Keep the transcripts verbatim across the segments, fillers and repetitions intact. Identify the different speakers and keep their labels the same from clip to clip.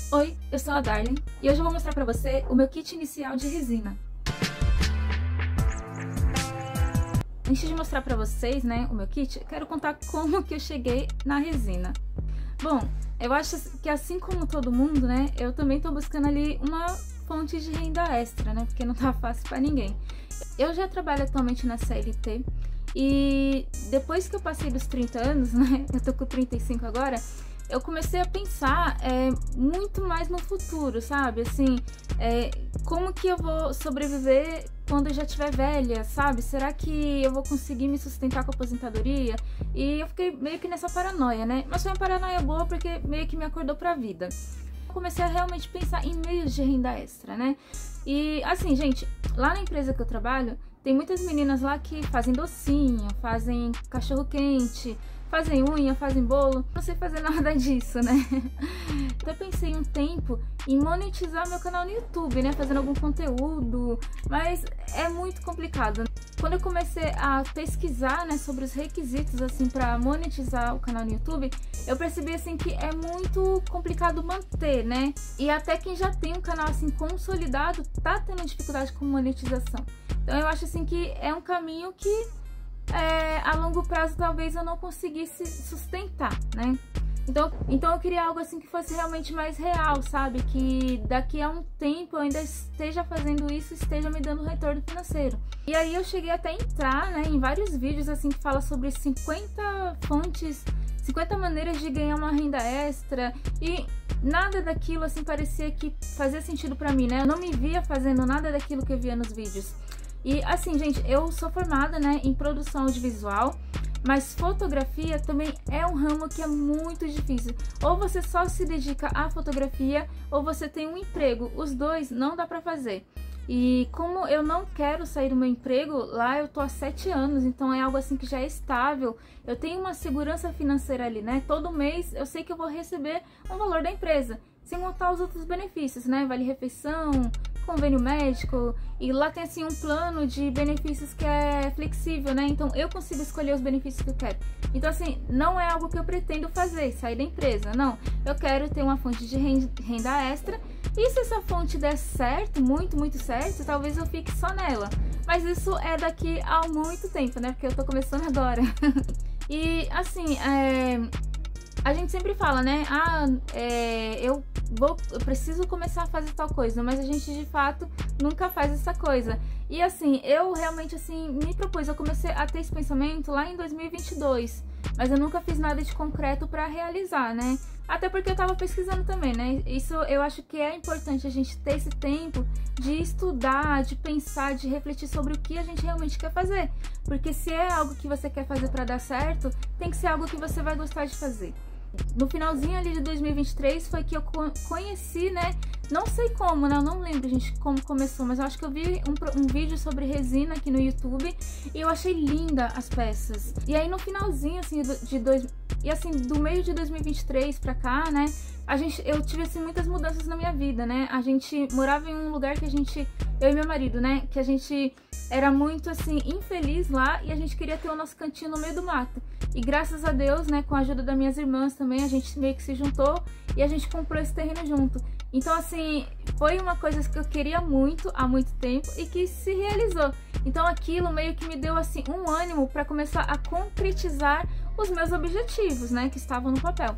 Speaker 1: Oi, eu sou a Darlene e hoje eu vou mostrar pra você o meu kit inicial de resina. Antes de mostrar pra vocês, né, o meu kit, quero contar como que eu cheguei na resina. Bom, eu acho que assim como todo mundo, né, eu também tô buscando ali uma fonte de renda extra, né, porque não tá fácil pra ninguém. Eu já trabalho atualmente na C L T e depois que eu passei dos trinta anos, né, eu tô com trinta e cinco agora, eu comecei a pensar é, muito mais no futuro, sabe? Assim, é, como que eu vou sobreviver quando eu já estiver velha, sabe? Será que eu vou conseguir me sustentar com a aposentadoria? E eu fiquei meio que nessa paranoia, né? Mas foi uma paranoia boa porque meio que me acordou pra vida. Eu comecei a realmente pensar em meios de renda extra, né? E assim, gente, lá na empresa que eu trabalho, tem muitas meninas lá que fazem docinho, fazem cachorro-quente, fazem unha, fazem bolo. Não sei fazer nada disso, né? Até pensei um tempo em monetizar meu canal no YouTube, né? Fazendo algum conteúdo, mas é muito complicado. Quando eu comecei a pesquisar, né, sobre os requisitos, assim, para monetizar o canal no YouTube, eu percebi, assim, que é muito complicado manter, né? E até quem já tem um canal, assim, consolidado, tá tendo dificuldade com monetização. Então eu acho, assim, que é um caminho que É, a longo prazo talvez eu não conseguisse sustentar, né? Então, então eu queria algo assim que fosse realmente mais real, sabe? Que daqui a um tempo eu ainda esteja fazendo isso e esteja me dando retorno financeiro. E aí eu cheguei até a entrar, né, em vários vídeos assim que fala sobre cinquenta fontes, cinquenta maneiras de ganhar uma renda extra e nada daquilo assim parecia que fazia sentido pra mim, né? Eu não me via fazendo nada daquilo que eu via nos vídeos. E assim, gente, eu sou formada, né, em produção audiovisual, mas fotografia também é um ramo que é muito difícil. Ou você só se dedica à fotografia, ou você tem um emprego. Os dois não dá pra fazer. E como eu não quero sair do meu emprego, lá eu tô há sete anos, então é algo assim que já é estável. Eu tenho uma segurança financeira ali, né? Todo mês eu sei que eu vou receber um valor da empresa, sem contar os outros benefícios, né? Vale refeição, convênio médico, e lá tem assim um plano de benefícios que é flexível, né? Então eu consigo escolher os benefícios que eu quero. Então assim, não é algo que eu pretendo fazer, sair da empresa, não. Eu quero ter uma fonte de renda extra, e se essa fonte der certo, muito, muito certo, talvez eu fique só nela. Mas isso é daqui a muito tempo, né? Porque eu tô começando agora. E assim, é... a gente sempre fala, né? Ah, é... eu vou, eu preciso começar a fazer tal coisa, mas a gente de fato nunca faz essa coisa. E assim, eu realmente assim me propus, eu comecei a ter esse pensamento lá em dois mil e vinte e dois, mas eu nunca fiz nada de concreto para realizar, né? Até porque eu tava pesquisando também, né? Isso eu acho que é importante a gente ter esse tempo de estudar, de pensar, de refletir sobre o que a gente realmente quer fazer. Porque se é algo que você quer fazer para dar certo, tem que ser algo que você vai gostar de fazer. No finalzinho ali de dois mil e vinte e três foi que eu conheci, né? Não sei como, né? Eu não lembro, gente, como começou, mas eu acho que eu vi um, um vídeo sobre resina aqui no YouTube e eu achei linda as peças. E aí no finalzinho, assim, de dois... E assim, do meio de dois mil e vinte e três pra cá, né? A gente, eu tive, assim, muitas mudanças na minha vida, né? A gente morava em um lugar que a gente... Eu e meu marido, né? Que a gente era muito, assim, infeliz lá e a gente queria ter o nosso cantinho no meio do mato. E graças a Deus, né, com a ajuda das minhas irmãs também, a gente meio que se juntou e a gente comprou esse terreno junto. Então, assim, foi uma coisa que eu queria muito há muito tempo e que se realizou. Então, aquilo meio que me deu, assim, um ânimo para começar a concretizar os meus objetivos, né, que estavam no papel.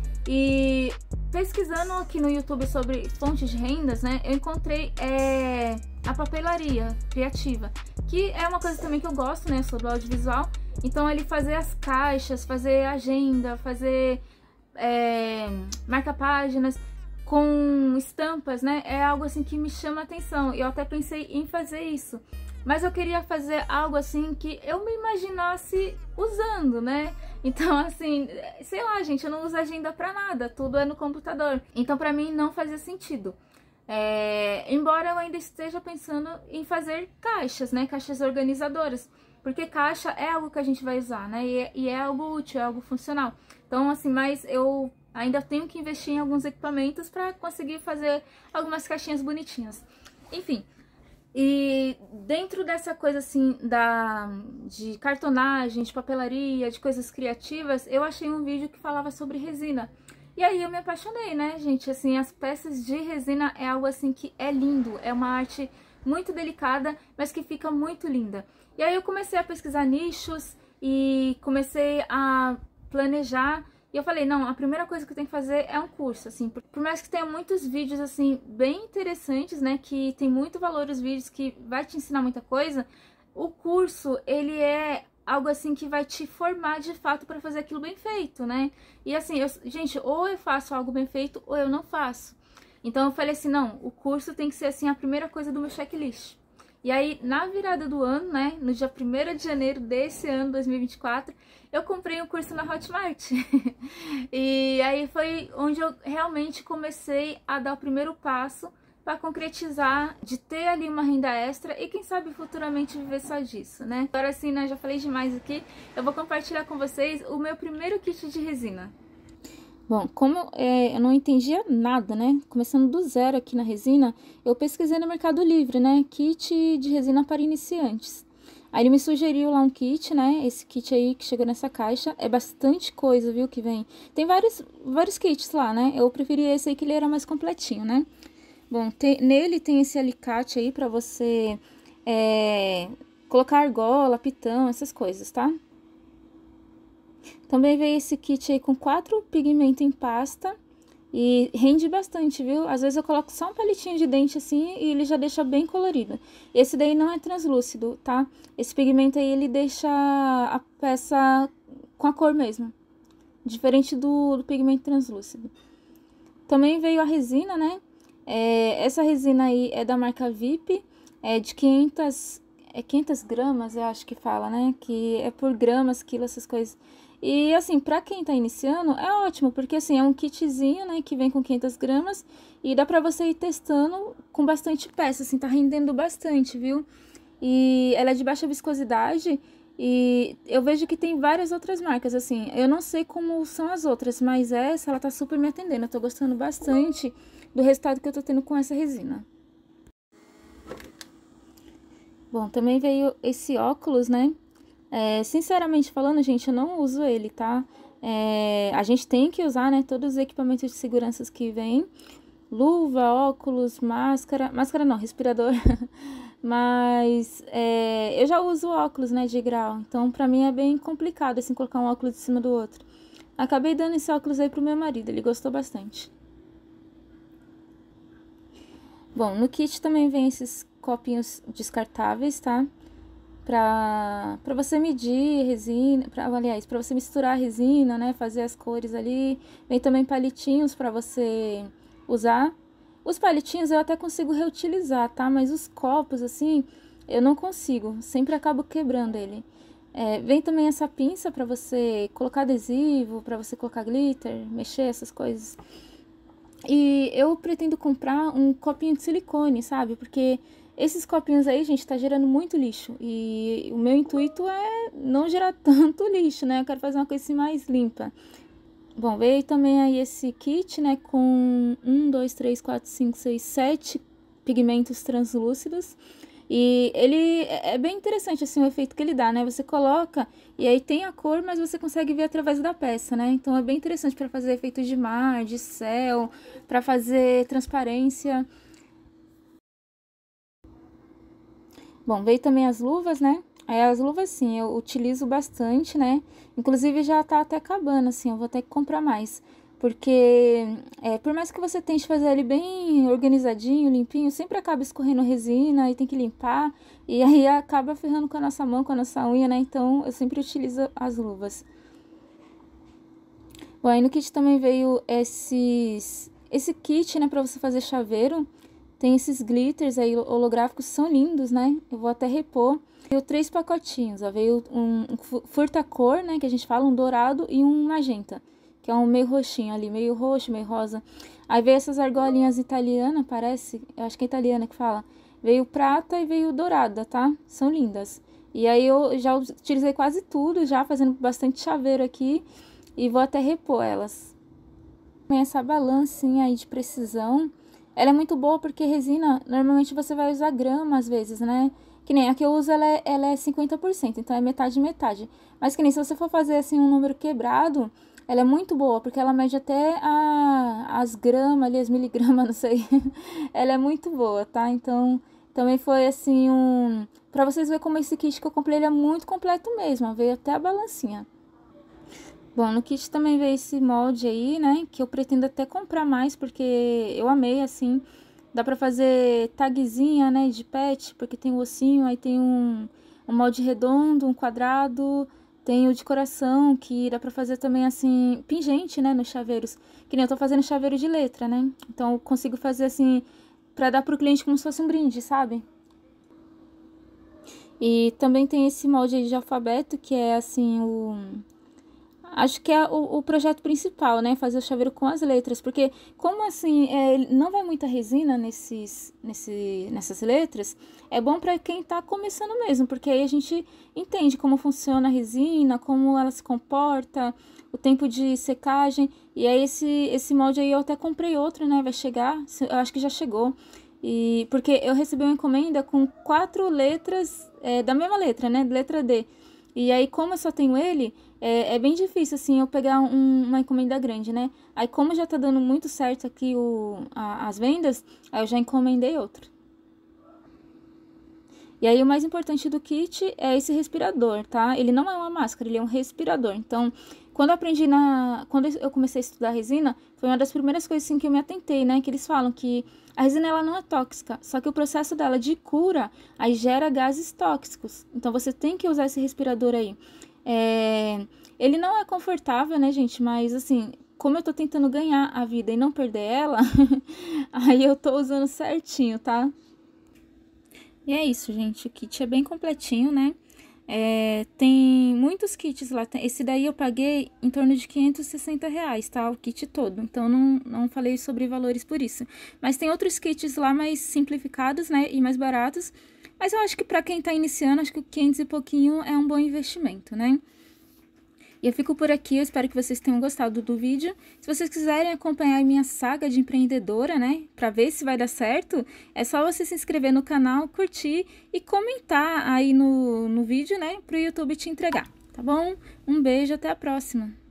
Speaker 1: E pesquisando aqui no YouTube sobre fontes de rendas, né, eu encontrei é, a papelaria criativa, que é uma coisa também que eu gosto, né, sobre o audiovisual. Então, ele fazer as caixas, fazer agenda, fazer é, marca-páginas com estampas, né, é algo assim que me chama a atenção. Eu até pensei em fazer isso, mas eu queria fazer algo assim que eu me imaginasse usando, né? Então, assim, sei lá, gente, eu não uso agenda pra nada, tudo é no computador. Então, pra mim, não fazia sentido. É, embora eu ainda esteja pensando em fazer caixas, né? Caixas organizadoras. Porque caixa é algo que a gente vai usar, né? E é, e é algo útil, é algo funcional. Então, assim, mas eu ainda tenho que investir em alguns equipamentos pra conseguir fazer algumas caixinhas bonitinhas. Enfim... E dentro dessa coisa assim da, de cartonagem, de papelaria, de coisas criativas, eu achei um vídeo que falava sobre resina. E aí eu me apaixonei, né, gente? Assim, as peças de resina é algo assim que é lindo, é uma arte muito delicada, mas que fica muito linda. E aí eu comecei a pesquisar nichos e comecei a planejar. E eu falei, não, a primeira coisa que eu tenho que fazer é um curso, assim. Por mais que tenha muitos vídeos, assim, bem interessantes, né, que tem muito valor os vídeos, que vai te ensinar muita coisa, o curso, ele é algo assim que vai te formar de fato para fazer aquilo bem feito, né? E assim, eu, gente, ou eu faço algo bem feito ou eu não faço. Então eu falei assim, não, o curso tem que ser assim a primeira coisa do meu checklist. E aí, na virada do ano, né, no dia primeiro de janeiro desse ano, dois mil e vinte e quatro, eu comprei um curso na Hotmart. E aí foi onde eu realmente comecei a dar o primeiro passo para concretizar, de ter ali uma renda extra e quem sabe futuramente viver só disso, né? Agora sim, né, já falei demais aqui, eu vou compartilhar com vocês o meu primeiro kit de resina. Bom, como é, eu não entendia nada, né, começando do zero aqui na resina, eu pesquisei no Mercado Livre, né, kit de resina para iniciantes. Aí ele me sugeriu lá um kit, né, esse kit aí que chegou nessa caixa, é bastante coisa, viu, que vem. Tem vários, vários kits lá, né, eu preferi esse aí que ele era mais completinho, né. Bom, tem, nele tem esse alicate aí pra você é, colocar argola, pitão, essas coisas, tá? Também veio esse kit aí com quatro pigmentos em pasta e rende bastante, viu? Às vezes eu coloco só um palitinho de dente assim e ele já deixa bem colorido. Esse daí não é translúcido, tá? Esse pigmento aí ele deixa a peça com a cor mesmo, diferente do, do pigmento translúcido. Também veio a resina, né? É, essa resina aí é da marca V I P, é de quinhentas, é quinhentas gramas, eu acho que fala, né? Que é por gramas, quilo, essas coisas. E assim, pra quem tá iniciando, é ótimo, porque assim, é um kitzinho, né? Que vem com quinhentas gramas e dá pra você ir testando com bastante peça, assim, tá rendendo bastante, viu? E ela é de baixa viscosidade e eu vejo que tem várias outras marcas, assim. Eu não sei como são as outras, mas essa, ela tá super me atendendo. Eu tô gostando bastante do resultado que eu tô tendo com essa resina. Bom, também veio esse óculos, né? É, sinceramente falando, gente, eu não uso ele, tá? É, a gente tem que usar, né, todos os equipamentos de segurança que vem. Luva, óculos, máscara... Máscara não, respirador. Mas é, eu já uso óculos, né, de grau. Então, pra mim é bem complicado, assim, colocar um óculos em cima do outro. Acabei dando esse óculos aí pro meu marido, ele gostou bastante. Bom, no kit também vem esses copinhos descartáveis, tá? Pra, pra você medir resina, pra, aliás, pra você misturar a resina, né? Fazer as cores ali. Vem também palitinhos pra você usar. Os palitinhos eu até consigo reutilizar, tá? Mas os copos, assim, eu não consigo. Sempre acabo quebrando ele. É, vem também essa pinça pra você colocar adesivo, pra você colocar glitter, mexer, essas coisas. E eu pretendo comprar um copinho de silicone, sabe? Porque esses copinhos aí, gente, tá gerando muito lixo. E o meu intuito é não gerar tanto lixo, né? Eu quero fazer uma coisa assim mais limpa. Bom, veio também aí esse kit, né? Com um, dois, três, quatro, cinco, seis, sete pigmentos translúcidos. E ele é bem interessante, assim, o efeito que ele dá, né? Você coloca e aí tem a cor, mas você consegue ver através da peça, né? Então é bem interessante para fazer efeitos de mar, de céu, para fazer transparência. Bom, veio também as luvas, né? Aí as luvas, sim, eu utilizo bastante, né? Inclusive já tá até acabando, assim, eu vou ter que comprar mais. Porque, é, por mais que você tente fazer ele bem organizadinho, limpinho, sempre acaba escorrendo resina e tem que limpar. E aí acaba ferrando com a nossa mão, com a nossa unha, né? Então, eu sempre utilizo as luvas. Bom, aí no kit também veio esses, esse kit, né, pra você fazer chaveiro. Tem esses glitters aí holográficos, são lindos, né? Eu vou até repor. Veio três pacotinhos, ó. Veio um, um furta-cor, né, que a gente fala, um dourado e um magenta. Que é um meio roxinho ali, meio roxo, meio rosa. Aí veio essas argolinhas italianas, parece, eu acho que é italiana que fala. Veio prata e veio dourada, tá? São lindas. E aí eu já utilizei quase tudo, já fazendo bastante chaveiro aqui. E vou até repor elas. Tem essa balancinha aí de precisão. Ela é muito boa porque resina, normalmente você vai usar grama às vezes, né? Que nem a que eu uso, ela é, ela é cinquenta por cento, então é metade metade. Mas que nem se você for fazer assim um número quebrado, ela é muito boa, porque ela mede até a, as gramas ali, as miligramas, não sei. Ela é muito boa, tá? Então, também foi assim um... Pra vocês verem como esse kit que eu comprei, ele é muito completo mesmo, veio até a balancinha. Bom, no kit também veio esse molde aí, né, que eu pretendo até comprar mais, porque eu amei, assim. Dá pra fazer tagzinha, né, de pet, porque tem o ossinho, aí tem um, um molde redondo, um quadrado, tem o de coração, que dá pra fazer também, assim, pingente, né, nos chaveiros. Que nem eu tô fazendo chaveiro de letra, né, então eu consigo fazer, assim, pra dar pro cliente como se fosse um brinde, sabe? E também tem esse molde aí de alfabeto, que é, assim, o... Acho que é o, o projeto principal, né? Fazer o chaveiro com as letras. Porque, como assim, é, não vai muita resina nesses, nesse, nessas letras, é bom para quem tá começando mesmo. Porque aí a gente entende como funciona a resina, como ela se comporta, o tempo de secagem. E aí, esse, esse molde aí eu até comprei outro, né? Vai chegar, eu acho que já chegou. E, porque eu recebi uma encomenda com quatro letras, é, da mesma letra, né? Letra D. E aí, como eu só tenho ele, é, é bem difícil, assim, eu pegar um, uma encomenda grande, né? Aí, como já tá dando muito certo aqui o, a, as vendas, aí eu já encomendei outro. E aí, o mais importante do kit é esse respirador, tá? Ele não é uma máscara, ele é um respirador. Então, quando eu aprendi na... Quando eu comecei a estudar resina, foi uma das primeiras coisas, assim, que eu me atentei, né? Que eles falam que a resina, ela não é tóxica, só que o processo dela de cura, aí gera gases tóxicos. Então, você tem que usar esse respirador aí. É... Ele não é confortável, né, gente? Mas, assim, como eu tô tentando ganhar a vida e não perder ela, aí eu tô usando certinho, tá? E é isso, gente. O kit é bem completinho, né? É, tem muitos kits lá. Esse daí eu paguei em torno de quinhentos e sessenta reais, tá? O kit todo. Então, não, não falei sobre valores por isso. Mas tem outros kits lá mais simplificados, né? E mais baratos. Mas eu acho que pra quem tá iniciando, acho que quinhentos e pouquinho é um bom investimento, né? E eu fico por aqui, eu espero que vocês tenham gostado do vídeo. Se vocês quiserem acompanhar a minha saga de empreendedora, né, pra ver se vai dar certo, é só você se inscrever no canal, curtir e comentar aí no, no vídeo, né, pro YouTube te entregar, tá bom? Um beijo, até a próxima!